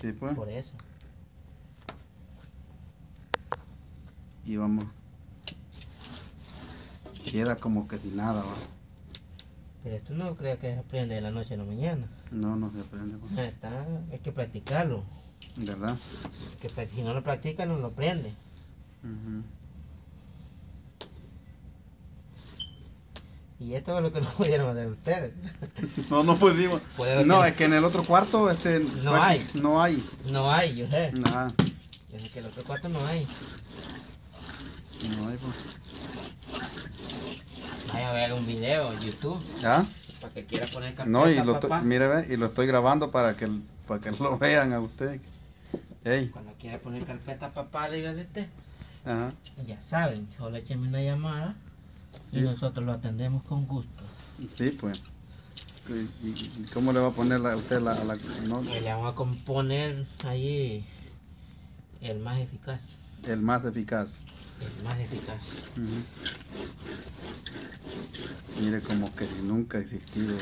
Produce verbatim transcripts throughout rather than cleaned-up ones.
Sí, pues. Por eso. Y vamos. Queda como que sin nada, va. Pero esto no creo que se aprende de la noche a la mañana. No, no se aprende, va. Está, hay que practicarlo. ¿Verdad? Que si no lo practica no lo aprende. Uh-huh. Y esto es lo que no pudieron hacer ustedes. No, no pudimos. No, es que en el otro cuarto este, no hay. No hay. No hay, yo sé. Nada. Desde que en el otro cuarto no hay. No hay, pues. Vaya a ver un video en YouTube. ¿Ya? Para que quiera poner carpeta, no, y lo papá. Estoy, mire, ve, y lo estoy grabando para que, para que lo vean a usted. Ey. Cuando quiera poner carpeta, papá, dígale usted. Ajá. Ya saben, solo échenme una llamada. Sí. Y nosotros lo atendemos con gusto. Sí, pues. ¿Y, y cómo le va a poner a usted la... la no? Le vamos a componer ahí el más eficaz. El más eficaz. El más eficaz. Uh-huh. Mire como que nunca ha existido.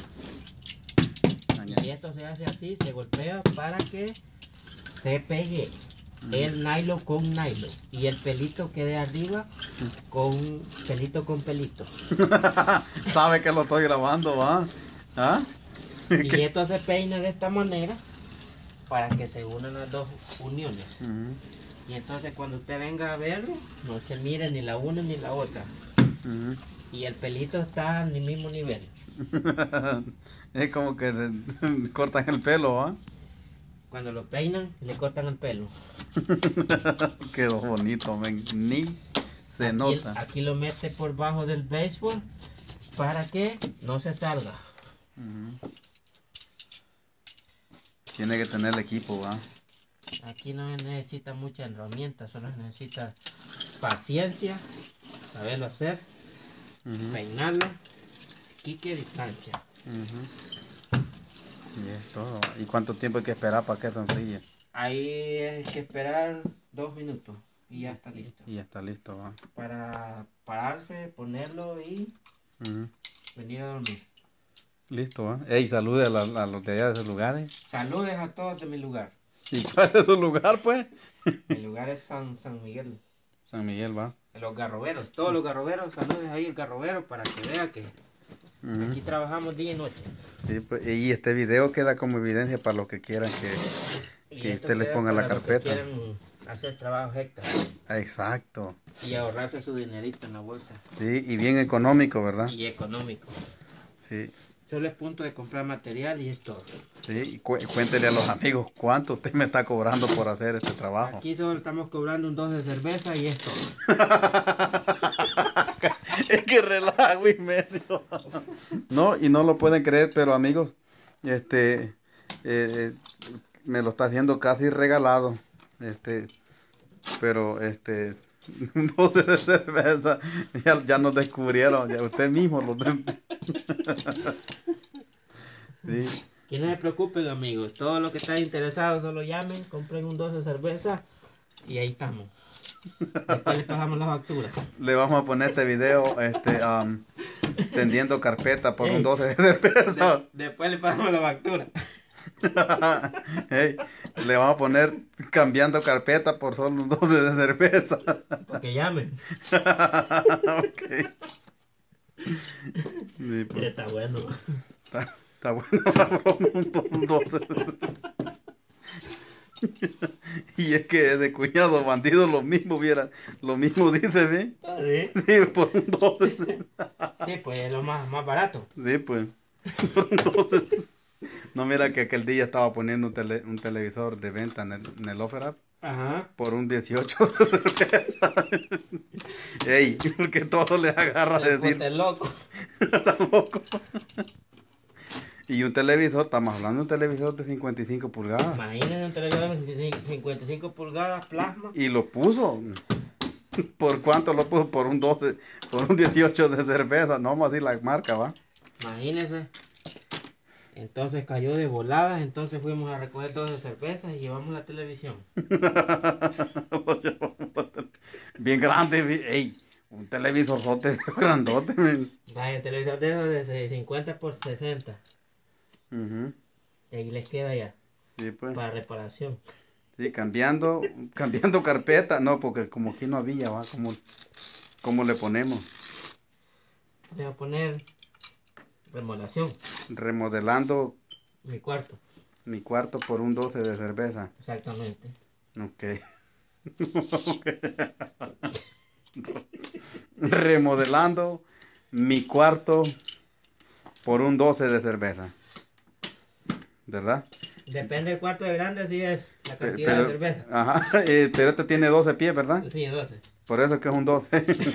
Y esto se hace así, se golpea para que se pegue. El nylon con nylon y el pelito quede arriba con pelito con pelito. Sabe que lo estoy grabando, ¿va? ¿Ah? Y esto se peina de esta manera para que se unan las dos uniones. Uh-huh. Y entonces cuando usted venga a verlo, no se mire ni la una ni la otra. Uh-huh. Y el pelito está al mismo nivel. Es como que le cortan el pelo, ¿va? Cuando lo peinan, le cortan el pelo. Quedó bonito, man. Ni se aquí, nota. Aquí lo mete por bajo del béisbol para que no se salga. Uh-huh. Tiene que tener el equipo, ¿va? Aquí no se necesita mucha herramienta, solo se necesita paciencia, saberlo hacer, uh-huh. Peinarlo, kicker y plancha. Uh-huh. Y es todo. ¿Y cuánto tiempo hay que esperar para que sonríe? Ahí hay que esperar dos minutos y ya está listo. Y ya está listo, va. Para pararse, ponerlo y uh-huh. Venir a dormir. Listo, va. Ey, salude a, la, a los de allá de esos lugares. Saludes a todos de mi lugar. ¿Y cuál es tu lugar, pues? Mi lugar es San, San Miguel. San Miguel, va. Los garroberos, todos los garroberos, saludes ahí el garrobero para que vea que uh-huh. Aquí trabajamos día y noche. Sí, pues, y este video queda como evidencia para los que quieran que, que usted les ponga la carpeta. Los que quieren hacer trabajos extra. Exacto. Y ahorrarse su dinerito en la bolsa. Sí, y bien económico, ¿verdad? Y económico. Sí. Solo es punto de comprar material y es todo. Sí, y cu cuéntele a los amigos cuánto usted me está cobrando por hacer este trabajo. Aquí solo estamos cobrando un dos de cerveza y es todo. Es que relajo y medio. No, y no lo pueden creer, pero amigos, este, eh, me lo está haciendo casi regalado. Este, pero este, doce de cerveza, ya, ya nos descubrieron, ya usted mismo lo sí. Que no se preocupen, amigos, todos los que están interesados solo llamen, compren un dos de cerveza y ahí estamos. Después le pasamos la factura. Le vamos a poner este video este, um, tendiendo carpeta por Ey, un doce de cerveza. De, después le pasamos la factura. Hey, le vamos a poner cambiando carpeta por solo un doce de cerveza. Porque llamen. Okay. Sí, pues. Está bueno. Está, está bueno la broma por un doce de cerveza. Y es que ese cuñado bandido lo mismo viera, lo mismo dice, ¿eh? ¿Ah, sí? Sí, por un doce. Sí, pues es lo más, más barato. Sí, pues. Por un doce. No, mira que aquel día estaba poniendo un, tele, un televisor de venta en el, en el Offer Up. Ajá. Por un dieciocho de cerveza. Ey, porque todo le agarra de decir. Está loco. Está loco. Y un televisor, estamos hablando de un televisor de cincuenta y cinco pulgadas. Imagínense un televisor de cincuenta y cinco pulgadas, plasma. Y lo puso. ¿Por cuánto lo puso? Por un doce, por un dieciocho de cerveza. No vamos a decir la marca, ¿va? Imagínense. Entonces cayó de voladas, entonces fuimos a recoger dos de cervezas y llevamos la televisión. Bien grande, ey. Un televisor grandote, man. Vaya, televisor de esos de cincuenta por sesenta. Uh-huh. Y ahí les queda ya. Sí, pues. para reparación. Sí, cambiando, cambiando carpeta. No, porque como aquí no había, va, ¿cómo, cómo le ponemos? Voy a poner remodelación. Remodelando Mi cuarto. mi cuarto por un doce de cerveza. Exactamente. Ok. Remodelando mi cuarto por un doce de cerveza. ¿Verdad? Depende del cuarto de grande, si es la Pero, cantidad pero- de cerveza. ajá, eh, pero este tiene doce pies, ¿verdad? Sí, doce. Por eso que es un doce.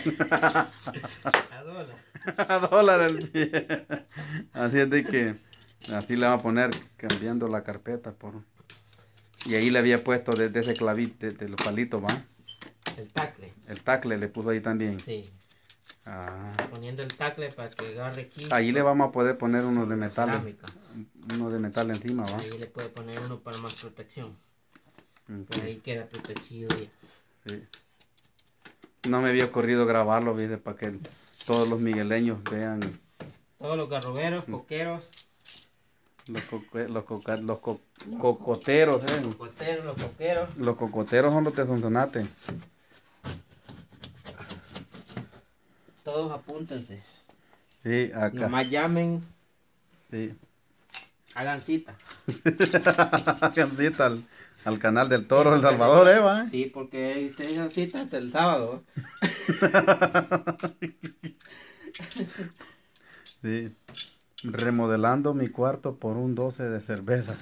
A dólar. A dólar el pie. Así es de que así le vamos a poner cambiando la carpeta por. Y ahí le había puesto desde ese clavito, de, de los palitos, ¿va? El tacle. El tacle le puso ahí también. Sí. Ah. Poniendo el tacle para que agarre aquí. Ahí le vamos a poder poner uno de metal. Cerámica. Uno de metal encima, ¿va? Ahí le puede poner uno para más protección. Ok, Pues ahí queda protegido ya. sí. No me había ocurrido grabarlo, ¿viste? Para que todos los migueleños vean Todos los garroberos, coqueros, los, coque- los, coca- los co- cocoteros, ¿eh? los coteros, los coqueros. Los cocoteros son los de Sonsonate. Todos apúntense. Sí, acá. Nomás llamen, Sí. hagan cita. Candita al, al canal del Toro El Salvador, ¿eh? ¿Va? Sí, porque ustedes hagan cita hasta el sábado. Sí. Remodelando mi cuarto por un doce de cerveza.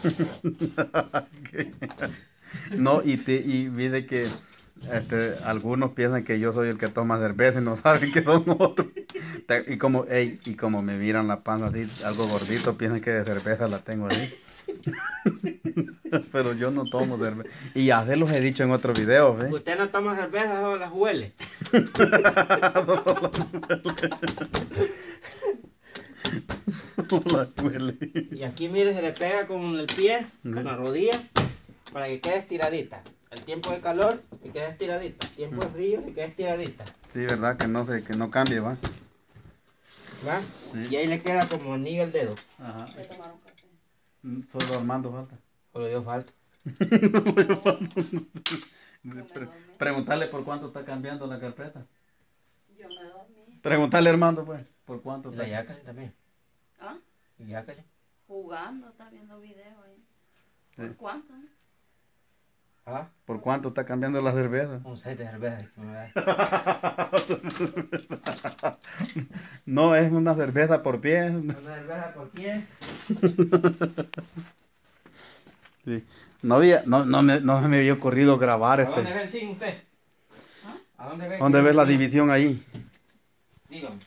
No, y, te, y mire que este, algunos piensan que yo soy el que toma cerveza y no saben que son otros. Te- Y como, ey, y como me miran la panza así, algo gordito, piensan que de cerveza la tengo ahí. Pero yo no tomo cerveza. Y ya se los he dicho en otros videos, ¿eh? Usted no toma cerveza o las huele. La huele. Y aquí mire, se le pega con el pie, con la rodilla, para que quede estiradita. El tiempo de calor, que quede estiradita. El tiempo de frío, que quede estiradita. Sí, verdad, que no se, que no cambie, ¿va? ¿Va? Sí. Y ahí le queda como anillo el dedo. Ajá. Solo Armando falta. Solo dio falta. Pre- preguntarle por cuánto está cambiando la carpeta. Yo me dormí. Preguntarle Armando, pues, por cuánto Y la está. yácale también. ¿Ah? Y yácale. Jugando, está viendo videos ahí. ¿Por Sí. cuánto? no? Ah, ¿Por cuánto está cambiando la cerveza? un set de cerveza. que me da. No, es una cerveza por pie. Una cerveza por pie. Sí. No había, no, no, me, no me había ocurrido grabar ¿A dónde este. ve el zinc usted? ¿A dónde ve? ¿Dónde ves la división ahí? Dígame.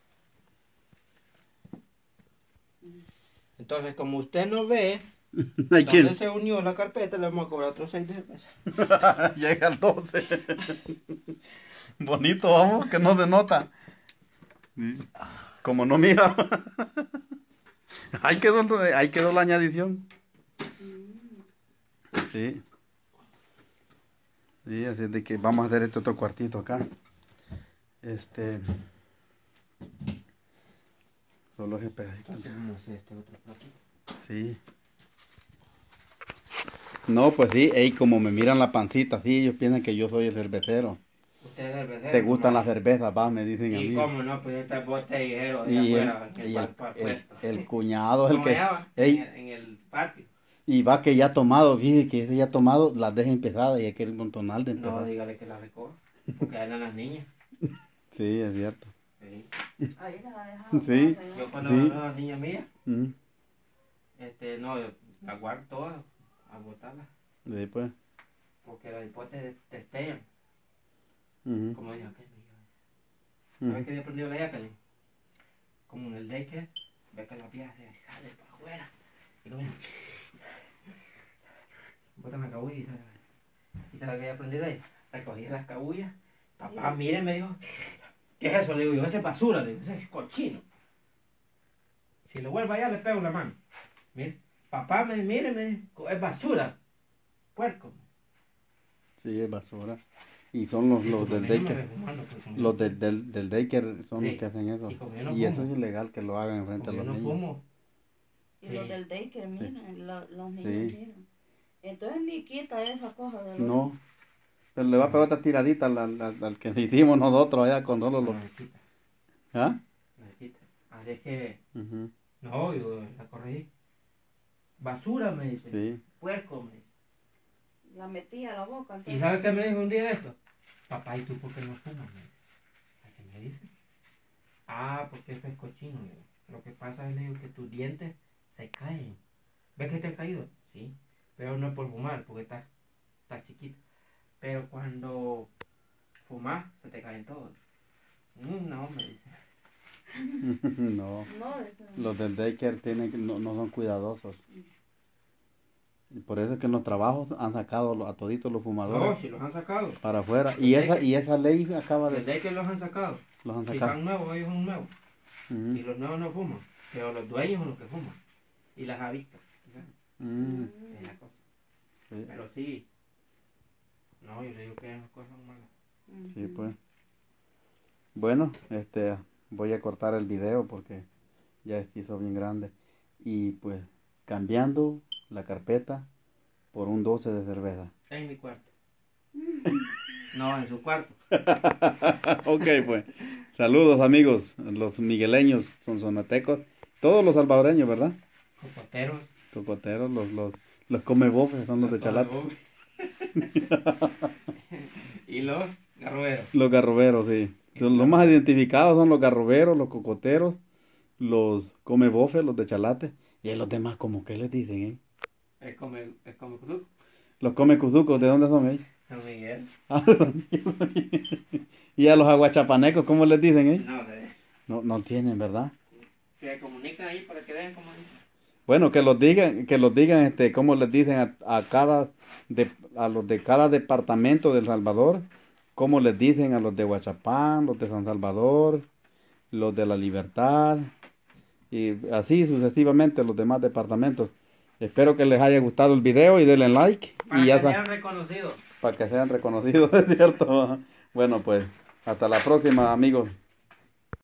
Entonces, como usted no ve Hay que- dónde se unió la carpeta, le vamos a cobrar otros seis de cerveza. Llega al doce. Bonito, vamos, que no se nota. Sí. Como no mira. Ahí quedó, el- ahí quedó la añadición. Sí. Sí, así es de que vamos a hacer este otro cuartito acá. Este. Solo ese pedacito. Entonces, vamos a hacer este otro por aquí. Sí. No, pues sí, ey, como me miran la pancita, sí, ellos piensan que yo soy el cervecero. Usted es cervecero. ¿Te gustan las ¿no? cervezas, va? Me dicen a Y mí. cómo no, pues este botellero de Y el, afuera, en el, y el, pa- pa- el- puesto. el cuñado es el ¿Cómo que... se llama? ey, En, el, en el patio. y va que ya ha tomado, fíjese que ese ya ha tomado, las deja empezadas y hay que ir un tonal de No, empezar. dígale que la recoja. Porque eran las niñas. Sí, es cierto. Sí. Ahí la dejaba. Sí. Yo cuando Sí. veo a las niñas mías, Mm, este, no, yo la guardo todas a botarlas. sí, pues. Porque los hipotes testean. Ujú, Como dijo aquel. ¿Sabes ujú. qué había aprendido la yácale? Como en el daycare, ve que la vieja se sale para afuera. Y lo mismo. Bota la cabulla y sale. ¿Y sabes qué había aprendido ahí? Recogía las cabullas. Papá, mire, me dijo, ¿qué es eso? Le digo yo, ese es basura, le digo, ese es cochino. Si lo vuelvo allá, le pego la mano. Mire, papá, me, mire, me dijo, es basura. Puerco. Sí, es basura. Y son los, los del daycare. Los del, del, del daycare son Sí. los que hacen eso. Y como yo no Y eso fumo. es ilegal que lo hagan enfrente Porque a yo los no niños. fumo. Y Sí. los del daycare, miren, lo- los niños Sí. miran. Entonces ni quita esa cosa de los No. Pero le va a pegar otra tiradita al, al, al- al que hicimos nosotros allá con solo No los... se quita, ¿Ah? no se quita. Así es que, Ujú. no, yo la corregí. Basura, me dice. Sí. Puerco, me dice. La metí a la boca. ¿Y Entonces, sabes qué me dijo un día de esto? Papá, ¿y tú por qué no fumas? Me dice. Así me dice. Ah, porque eso es cochino. Le digo. Lo que pasa es le digo, que tus dientes se caen. ¿Ves que te han caído? Sí. Pero no es por fumar, porque estás, estás chiquito. Pero cuando fumas, se te caen todos. Mm, no, me dice. No. no, eso- Los del daycare tienen, que- no, no son cuidadosos. Y por eso es que en los trabajos han sacado a toditos los No, fumadores si los han sacado. para afuera. Y esa, y esa ley acaba de... Desde que los han sacado. Los han Si sacado. están nuevos, ellos son nuevos. Ujú. Y los nuevos no fuman. Pero los dueños son los que fuman. Y las avistas. Mm, Es la cosa. sí, Pero sí. No, yo le digo que esas cosas son malas. sí, pues. Bueno, este, voy a cortar el video porque ya se hizo bien grande. Y pues, cambiando la carpeta por un doce de cerveza. En mi cuarto. No, en su cuarto. Ok, pues. Saludos, amigos, los migueleños, sonsonatecos, todos los salvadoreños, ¿verdad? Cocoteros. Cocoteros, los, los, los comebofes son los de Chalate. Y los garroberos. Los garroberos, sí. Son los más identificados son los garroberos, los cocoteros, los comebofes, los de Chalate. Y a los demás, ¿cómo que les dicen, eh? Es como, es como Cuzuc. Los comecuzucos, ¿de dónde son ellos? San Miguel. Y a los aguachapanecos, ¿cómo les dicen, eh? No sé. No, no tienen, ¿verdad? Se comunican ahí para que vean cómo dicen. Bueno, que los digan, que los digan, este, cómo les dicen a, a cada, de, a los de cada departamento de El Salvador, cómo les dicen a los de Huachapán, los de San Salvador, los de La Libertad, y así sucesivamente los demás departamentos. Espero que les haya gustado el video y denle like Para y ya que está, sean reconocidos. para que sean reconocidos, ¿es cierto? Bueno, pues hasta la próxima, amigos.